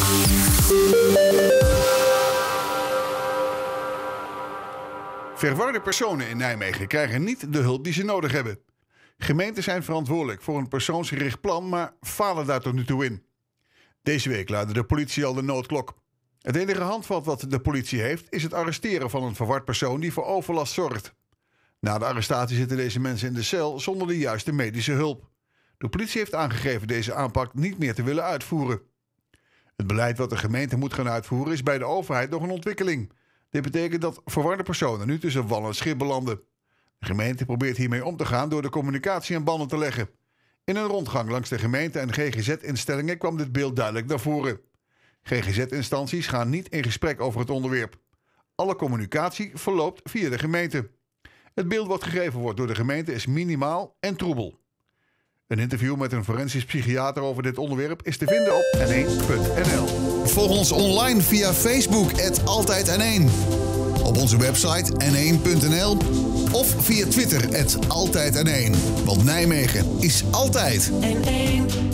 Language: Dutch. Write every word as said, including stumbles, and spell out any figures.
Verwarde personen in Nijmegen krijgen niet de hulp die ze nodig hebben. Gemeenten zijn verantwoordelijk voor een persoonsgericht plan, maar falen daar tot nu toe in. Deze week luidde de politie al de noodklok. Het enige handvat wat de politie heeft is het arresteren van een verward persoon die voor overlast zorgt. Na de arrestatie zitten deze mensen in de cel zonder de juiste medische hulp. De politie heeft aangegeven deze aanpak niet meer te willen uitvoeren. Het beleid wat de gemeente moet gaan uitvoeren is bij de overheid nog een ontwikkeling. Dit betekent dat verwarde personen nu tussen wal en schip belanden. De gemeente probeert hiermee om te gaan door de communicatie aan banden te leggen. In een rondgang langs de gemeente en G G Z-instellingen kwam dit beeld duidelijk naar voren. G G Z-instanties gaan niet in gesprek over het onderwerp. Alle communicatie verloopt via de gemeente. Het beeld wat gegeven wordt door de gemeente is minimaal en troebel. Een interview met een forensisch psychiater over dit onderwerp is te vinden op N één punt N L. Volg ons online via Facebook, at Altijd N één. Op onze website N één punt N L of via Twitter, at Altijd N één. Want Nijmegen is altijd N één.